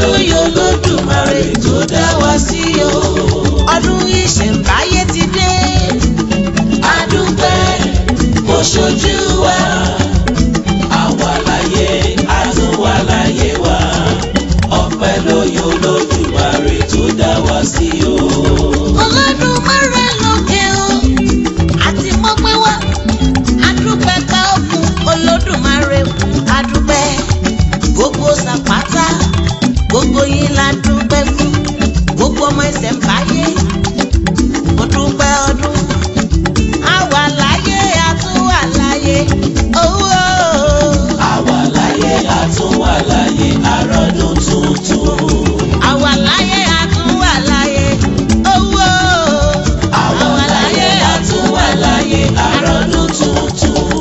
lóye Olódùmarè tó dá wa sí o. Ọdún ìṣẹ̀ǹbáyé ti dé. A dúpẹ́ kó ṣojú wa. Àwa láyé a tún wà láyé wa. Ọpẹ́ lóye Olódùmarè tó dá wa sí o. Olódùmarè lókè o. Àti mọ̀ pé wá. A dúpẹ́ ká òkun Olódùmarè. A dúpẹ́ gbogbo Sàpátá. Gbogbo yín la dúpẹ́ fún. Gbogbo ọmọ ìṣẹ̀ǹbáyé. Mo dúpẹ́ ọdún. Àwa láyé a tún wà láyé. Owó. Àwa láyé a tún wà láyé. Àrọ́dún tuntun. Àwa láyé a tún wà láyé. Owó. Àwa láyé a tún wà láyé. Àrọ́dún tuntun.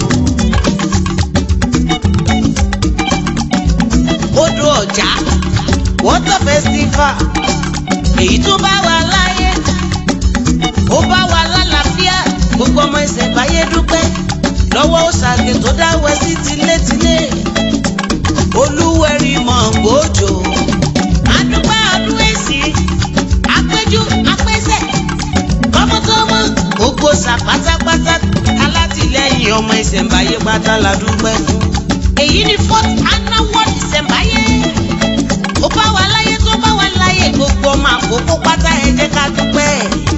Odò Ọ̀já Water Festival èyí tó bá wà láyé ó bá wà lálàáfíà gbogbo ọmọ ìṣẹ̀ǹbáyé dúpẹ́ lọ́wọ́ òṣàgé tó dáwọ́ sí tilétilé Olúwẹ̀rí mọ̀ gbòjò adúpẹ́ ọdún èsì apẹ́jú apẹ́sẹ̀ tọmọtọmọ gbogbo Sàpátápátá alátìlẹ́yìn ọmọ ìṣẹ̀ǹbáyé pátá la dúpẹ́ fún èyí ni 4th annual World Ìṣẹ̀ǹbáyé ó bá wà láyé tó bá wà láyé gbogbo ọmọ àkókò pátá ẹ jẹ́ ká dúpẹ́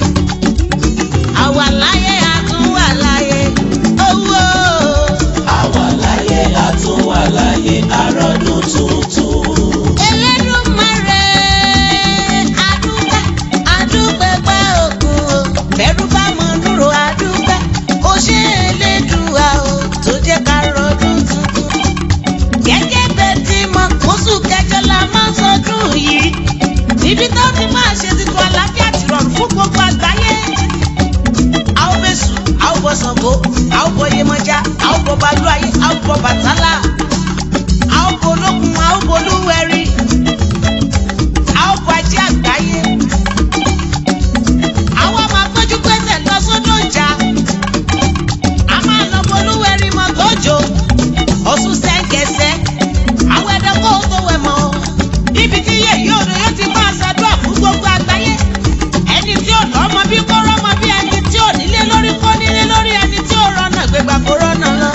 àwa láyé a tún wà láyé owó. Àwa láyé a tún wà láyé àrọ́dún tuntun. Elédùmarè adúpẹ́ adúpẹ́ pẹ́ òkun o bẹ́rù bá mọ dúró adúpẹ́ ó ṣe Elédùà o tó jẹ́ ká rọ́dún tuntun. Gẹ́gẹ́ bẹ́ẹ̀ tí mo oṣù kẹjọ la máa ń sọdún yìí níbi tó ti máa ṣe títún àlàáfíà ti rọrùn fún gbogbo àgbáyé. A ó bẹ̀sù, a ó bọ Ṣàngó, a ó bọ Yemọja, a ó bọ Balúayé, a ó bọ Bàtálá, a ó bọ Olókun, a ó bọ Olúwẹ̀rí, a ó bọ Ajé àgbáyé. Àwa máa gbójú pẹ́sẹ̀ lọ sódò Ọ̀já. A máa lọ bọ Olúwẹ̀rí mọ́ gbòjò, Ọ̀ṣun sẹ́ńgẹ̀sẹ̀. Àwọn ẹ̀dá kó tó wẹ̀ mọ́. Níbi tí yèyí odò yóò ti máa ṣàdúrà fún gbogbo àgbáyé. Ẹni tí ò lọ́mọ bí kó rọ́mọ bí ẹni tí ò nílé lórí kó nílé lórí ẹni tí ò rọ́nà gbégbá kó rọ́nà lọ.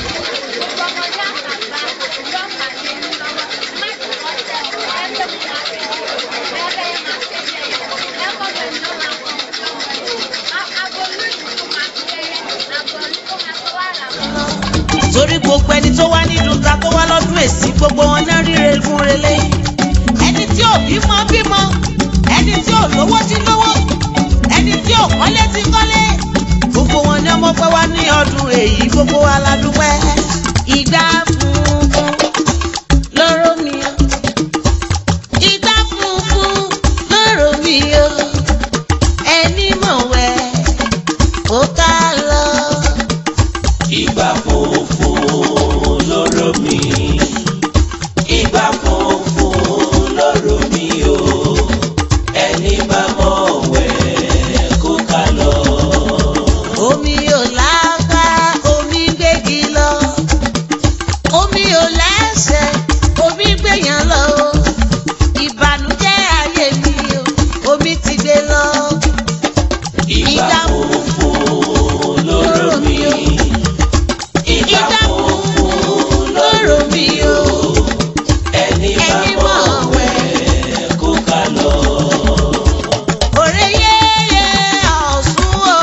Torí gbogbo ẹni tó wá ní dùnkà tó wá lọ́dún èsì gbogbo wọn náà ríre fún relé. Ẹni tí ò bímọ bímọ, ẹni tí ò lówó ti lówó, ẹni tí ò kọ́lé ti kọ́lé. Gbogbo wọn ní ọmọ pẹ́ wá ní ọdún èyí gbogbo wa la dúpẹ́. Ìgbà funfun lọ́rọ̀ mi o. Ìgbà funfun lọ́rọ̀ mi o. Ẹni mọ̀ wẹ̀ ó ká lọ. Ìgbà funfun lọ́rọ̀ mi. Ìgbà funfun lọ́rọ̀ mi o. Ẹni bá mọ̀ wẹ̀ kó ká lọ. Omi ò lápá, omi gbégi lọ. Omi ò lẹ́sẹ̀, omi gbéyàn lọ. Ìbànújẹ́ ayé mi o, omi ti gbé lọ. Ìgbà funfun lọ́rọ̀ mi o. Ìgbà funfun lọ́rọ̀ mi o. Ẹni bá mọ̀ wẹ̀ kó ká lọ. Òré yéyé Ọ̀ṣun o.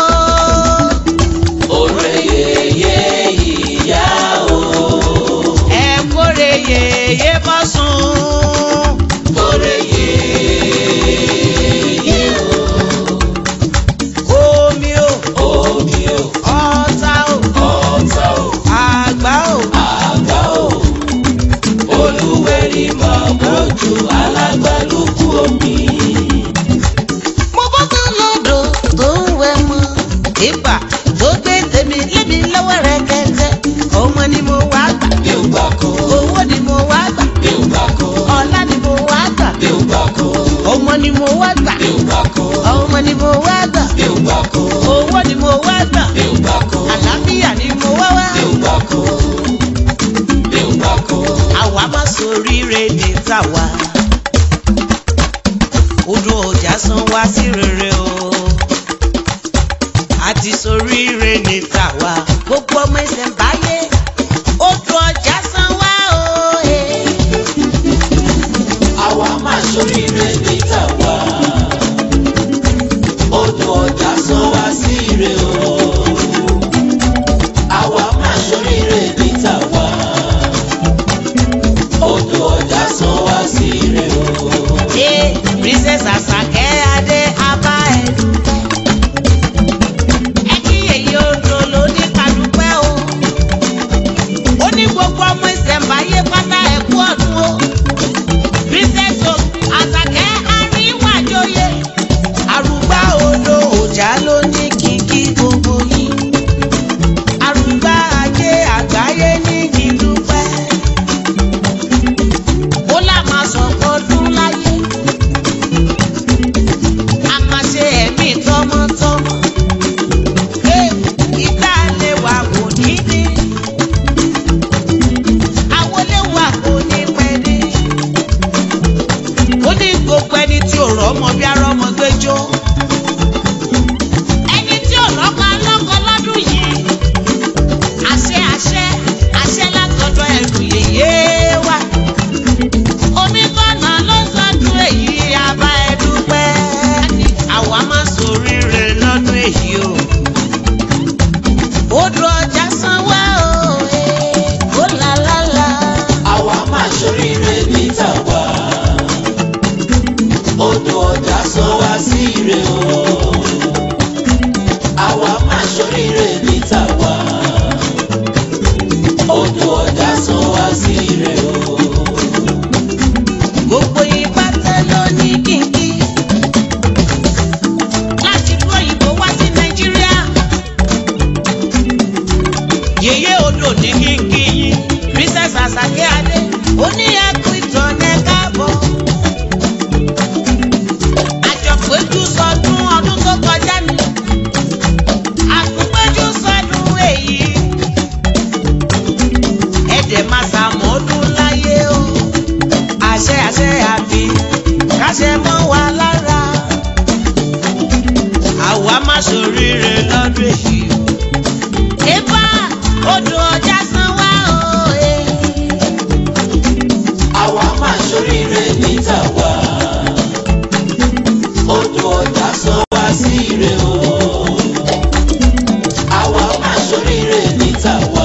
Òré yéyé ìyá o. Ẹ kórè yéyé bọ́sùn. Òré yéyé o. Omi o. Omi o. Ọ̀tá o. Ọ̀tá o. Àgbá o. Àgbá o. Olúwẹ̀rí mọ̀ gbòjò alágbálùkù omi. Mo bọ́ tán lọ́dọ̀ tó ń wẹ̀ mọ́. Ìgbà tó gbé tèmi lébi lọ́wọ́ rẹ̀ kẹ́kẹ́. Ọmọ ni mo wá gbà. Mi ò gbà kó. Owó ni mo wá gbà. Mi ò gbà kó. Ọlá ni mo wá gbà. Mi ò gbà kó. Ọmọ ni mo wá gbà. Mi ò gbà kó. Ọmọ ni mo wá gbà. Mi ò gbà kó. Owó ni mo wá gbà. Mi ò gbà kó. Àlàáfíà ni mo wá wá. Mi ò gbà kó. Mi ò gbà kó. Àwa máa ṣoríire ní tàwa. odò ọjà san wá sí rere o. àti soríire ní tàwa gbogbo ọmọ ìṣẹ̀ǹbáyé odò ọjà san wá o. àwa máa soríire ní tàwa odò ọjà san wá sí ire o. àwa máa soríire ní tàwa odò ọjà san wá sí ire o. Princess Àṣàkẹ́ Adé abá ẹ̀dùn. ẹ kí èyí odò ló ní kàdúpẹ́ o. ó ní gbogbo ọmọ ìṣẹ̀ǹbáyé pátá ẹ̀kú ọdún o. Princess Àṣàkẹ́ Arínwájọyè. àrùgbá odò ọjà ló ní kìkì gbogbo yìí. àrùgbá ajé àgbáyé ní kìdúpẹ́. ó là máa sọ̀kọ́ ọdún láyé. tọmọtọmọ ìgbà lè wà kò ní dé àwọn lè wà kò ní pẹ́ dé. ó ní gbogbo ẹni tí ò rọ́mọ bí arọ́mọ gbẹ́jọ́ ẹni tí ò lọ́kọ alọ́kọ lọ́dún yìí àṣẹ àṣẹ àṣẹ látọ̀dọ̀ ẹ̀rù yèyé wà. omi kọ́nà ló sọ́dún èyí abá ẹ̀dúpẹ́ àwa máa soríire lọ́dún èyí o. odò ọjà san wá o. ó lálálá. àwa máa soríire ní tàwa odò ọjà san wá sí ire o. àwa máa soríire ní tàwa odò ọjà san wá sí ire o. gbogbo ipá tẹ ló ní kínkí. yèyé odò ní kínkí yín Princess Àṣàkẹ́ Adé ó ní ẹkú ìtàn ẹ káàbọ̀. àjọpéjú sọdún ọdún tó kọjá ni àtúnpéjú sọdún èyí. ẹ̀dẹ̀ máa ṣàmọ́dún láyé o. àṣẹ àṣẹ àbí káṣẹ mọ́ wa lára. àwa máa ṣoríire lọ́dún èyí. odò ọjà san wá o. àwa máa soríire ní tàwa odò ọjà san wá sí ire o. àwa máa soríire ní tàwa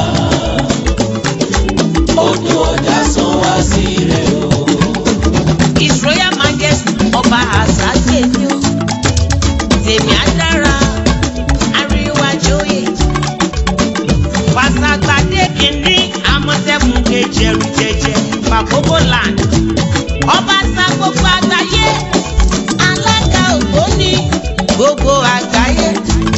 odò ọjà san wá sí ire o. His Royal Majesty ọba Àṣàkẹ́ ni ó. tèmi á dára Arínwájọyè. Fàṣàgbàdé kìíní Àmọ̀tẹ́kùn kejì ẹrù jẹjẹ Bàkókò land. ọba sa gbogbo àgbáyé alága ògbóni gbogbo àgbáyé.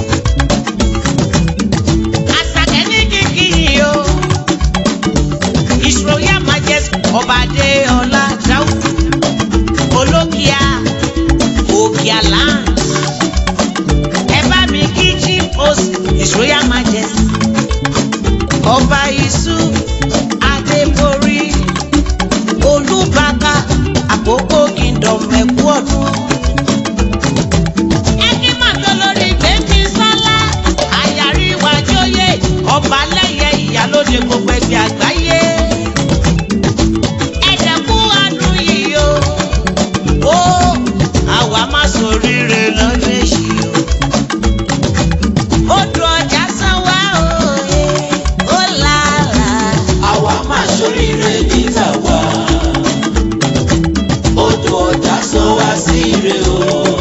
Àṣàkẹ́ ní kìkì yìí o. His Royal Majesty ọba Adéọlá Dáúdù Olókìá Òkìá land. ẹ bá mi kí Chief Host His Royal Majesty ọba Isu Adébórí Olúbàkà Àkókò Kingdom ẹ̀kú ọdún. ẹni mọ̀tò lórí gbẹ̀mí sọ́lá Arínwájọyè ọba lẹ́yẹ ìyálóde gbogbo ẹgbẹ́ àgbáyé. ẹ̀dẹ̀kú ọdún yìí o. ó àwa máa soríire lọ́dún èyí o. odò ọjà san wá o. àwa máa soríire ní tàwa odò ọjà san wá sí ire o.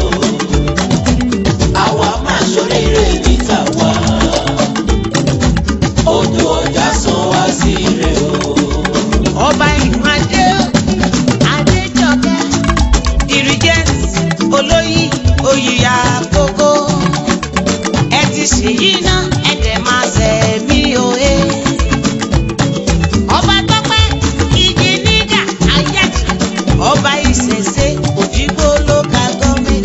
àwa máa soríire ní tàwa odò ọjà san wá sí ire o. ọba ìmọ̀dé Adéjọkẹ́ dirigent olóyè oyìyà kókó. ẹ ti ṣèyí náà ẹ̀dẹ̀ máa ṣẹ̀mí òye. ọba Tọ́pẹ́ igi nígà ayájì ọba Ìṣẹ̀ṣe Òdìgbò local government.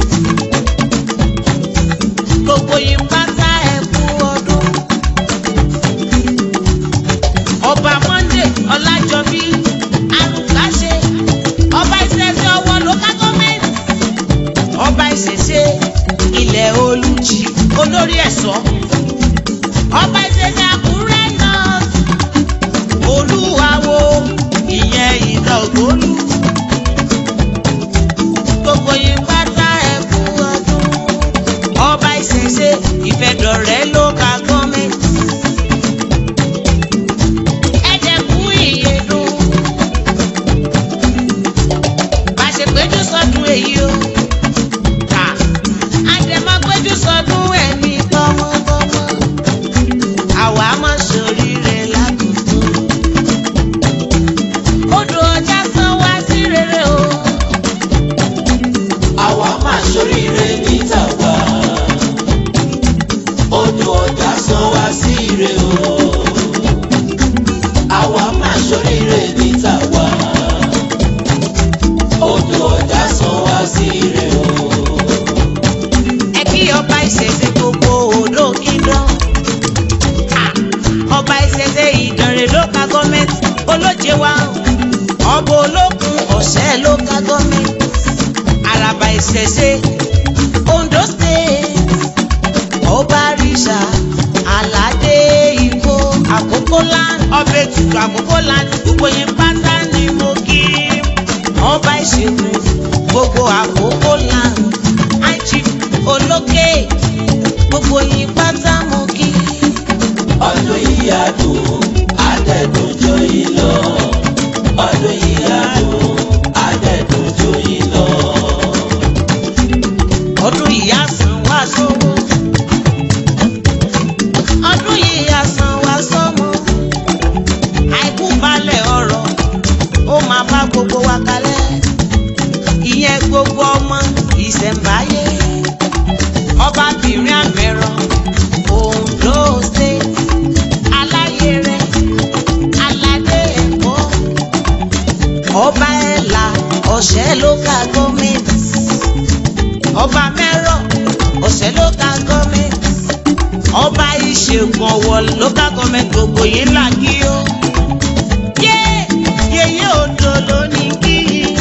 gbogbo yìí pátá ẹ̀kú ọdún. ọba Monday Ọlájọbí Arúgbáṣe ọba Ìṣẹ̀ṣe Ọ̀wọ̀ local government. Mọ́tẹ̀sọ́ ọba ìṣẹ̀ṣẹ̀ Àkúrẹ́ náà Olúwawo ìyẹn ìlà Ògbólú gbogbo yín pátá ẹ kú ọdún ọba ìṣẹ̀ṣẹ̀ Ìfẹ̀dọ̀rẹ́ local government ẹ̀dẹ̀kú ìyẹ̀dùn bá ṣe péjú sọdún èyí o ta àdèmọ́ péjú sọdún ẹ̀mí tọmọtọmọ àwa máa ṣoríire lákòókò odò ọjà san wá sí rere o àwa máa ṣoríire ní tàwa odò ọjà san wá sí ire o àwa máa ṣoríire ní tàwa odò ọjà san wá sí ire o. ẹ kí ọba ìṣẹ̀ṣẹ̀ gbogbo odò kíndán ọba ìṣẹ̀ṣẹ̀ Ìdànrè local government olóje wa ọba Olókun Ọ̀ṣẹ́ local government Àràbà ìṣẹ̀ṣẹ̀ Ondo state ọba Àrìṣà Aládé Ìkó Àkókó land ọba Ètùtù Àkókó land gbogbo yín pátá ni mo kí ọba ìṣègùn gbogbo Àkókó land àìjí olókè gbogbo yín pátá mo kí. ọdún yìí á dùn adẹ́dùn jó yìí lọ ọdún yìí á dùn adẹ́dùn jó yìí lọ. ọdún yìí á san wá sówó ọdún yìí á san wá sọ́mọ àìkú balẹ̀ ọ̀rọ̀ ó máa bá gbogbo wa kalẹ̀ ìyẹn gbogbo ọmọ ìṣẹ̀ǹbáyé ọbabìnrin àmẹ́rọ Ondo state aláyẹrẹ aládé ẹ̀kọ́ ọba ẹ̀là Ọ̀ṣẹ́ local government ọba mẹ́rọ Ọ̀ṣẹ́ local government ọba Ìṣègùn Ọ̀wọ̀ local government gbogbo yín là kí ó yeye odò lónìí kí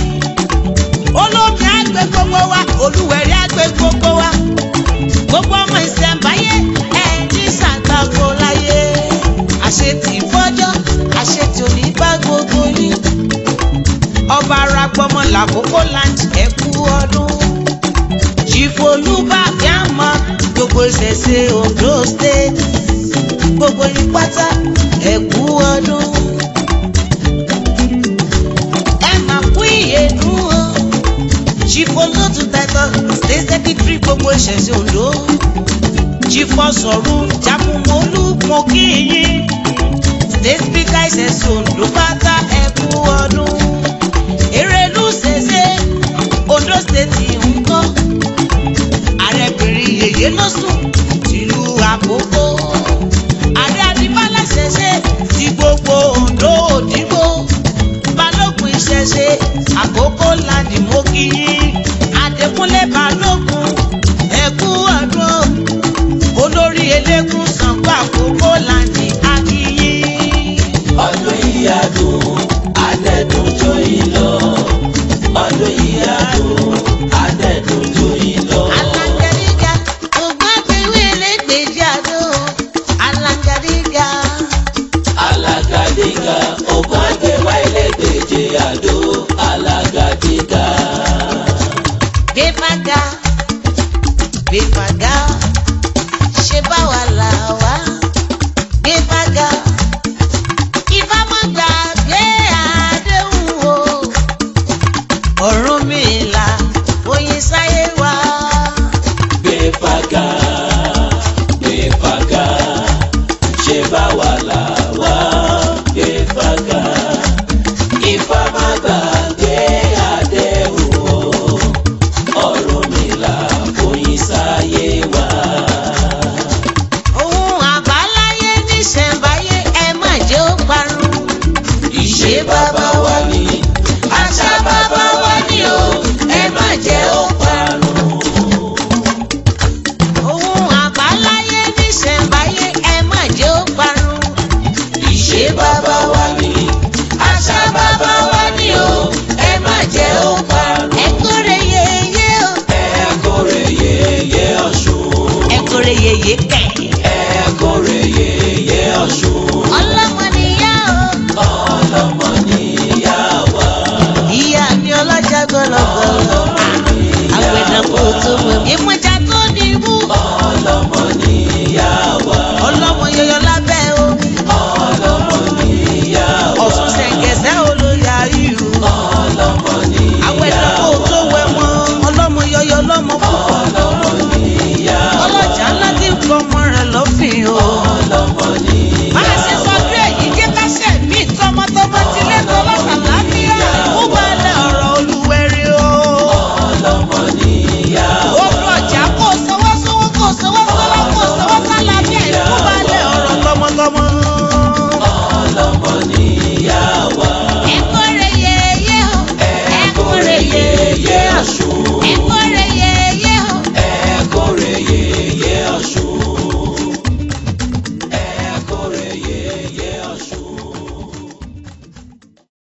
olómi àgbẹ̀ gbogbo wa Olúwẹ̀rí àgbẹ̀ gbogbo wa gbogbo ọmọ ìṣẹ̀ǹbáyé ẹ̀ ní ṣàgbàgbọ́ láyé àṣetì fọ́jọ́ àṣetì òní bá gbogbo yín ọba Aragbọmọ l'Àkókó land ẹ kú ọdún Chief Olúbàbí àmọ́ gbogbo ìṣẹ̀ṣẹ̀ Ondo state gbogbo yín pátá ẹ kú ọdún ẹ máa kú ìyẹ̀dùn o Chief Olótù Titus state secretary gbogbo ìṣẹ̀ṣẹ̀ Ondo Chief Ọ̀ṣọ̀run Jákúmọ́lú mo kí yín state speaker ìṣẹ̀ṣẹ̀ Ondo pátá ẹ kú ọdún Erelu ṣẹ̀ṣẹ̀ Ondo state ń kọ́ àrẹ̀bìnrin yèyé ló sùn tìlú Àkókó àrẹ Adébálá ṣẹ̀ṣẹ̀ ti gbogbo Ondo Òdìgbò Balógun ìṣẹ̀ṣẹ̀ Àkókó láǹdì mo kí yín Adékúnlé Balógun ẹ kú ọdún olórí eléégún Ṣàngó Àkókó láǹdì a kí yín. ọdún yìí á dùn adẹ́dùn jó yìí lọ ọdún yìí á dùn adẹ́dùn jó yìí lọ. Aláǹgàdígà ògbọ́n àgbéwé lẹ́gbẹ̀ẹ́jì àdó Aláǹgàdígà. Alágàdígà ògùn àgbẹ̀wá ẹlẹ́gbẹ̀jẹ àdó Alágàdígà. Gbéfágà Gbéfágà ṣe bá wa là wá Gbéfágà ìfámọ́gbà gbé àdéhùn o Ọ̀rúnmìlà oyin sáyé wa. Gbéfágà